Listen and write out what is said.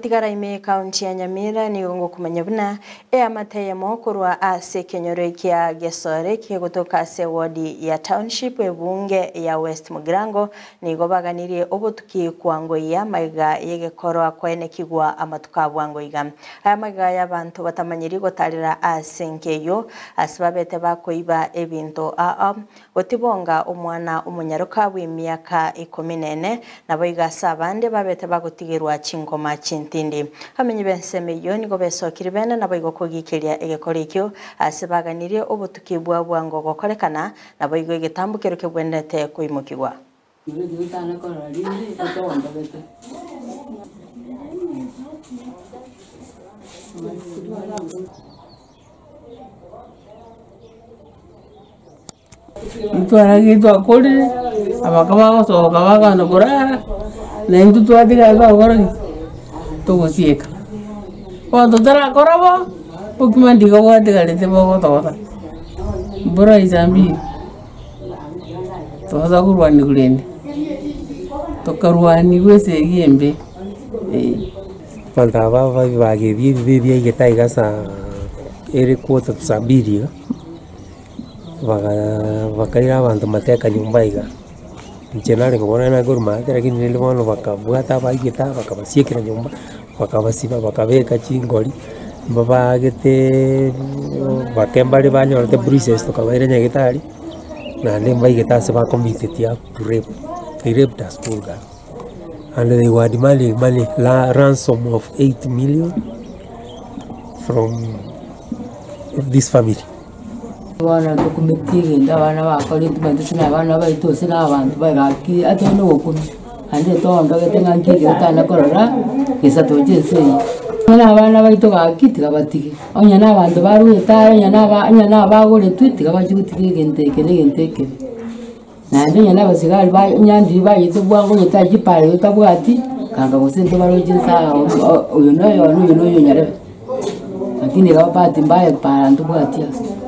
Tigaraime kaunti ya Nyamira ni gongo kumanya buna amateyemo kurwa ase kenyoro kia gesore kia kutoka ase wadi ya township ebunge ya West Mugirango ni gobaganirie obutuki kwango ya maiga yegekorwa kwene kigwa amatuka bwango iga aya maiga y'abantu batamanyiri gotarira ase nkeyo asibabete bakoiba ebinto gotibonga omwana umunyaruka w'imyaka 14 nabo igasa abande babete bagotigirwa chingoma tindi hamenye benseme yo nigo besokiri bene nabo igokogikeria egekorekyo asibaganirie obutuki bwango gokorekana nabo igo igitambukero kebwendete kuimukirwa Itwaragitwa kuri abakaba sohoka bagana kurara na intu twatiga bakora tugosieka kwando tarakorabo ukimandiga gwatigarite bogo toda mbura izambi toza kurwani kurende tokarwani gwese giembe Panta baba bagethie gitaiga sa ere kwota tusabiri bakaira abantu mateka nyumba iga njenare ngona na guruma lakini niliona bakabwata bagita bakabasiekera nyumba bakabasiba bakabeka chingoli baba gete bakembali banyorete bruises tokabaire nyagitari na ndemba igita se ba committed ya rape the school girl and they were demanding money ransom of 8 million from this family. Wana dokumentiga ndabana bakora itumendushina abana bayitose n'abantu bagaki ateno gukumi ande tonda getenga nkige utana korora gesatoje Mwana abana bayito gakitiga batigi onya n'abantu baruetara nya n'abagore twitiga bajutige genteke nande nya n'abasigari nyandi bayito bwango nyetaji pare utabwati kanga gusente baroje sa uyu noyo nyarebe lakini gabapati mbaye para ndubwati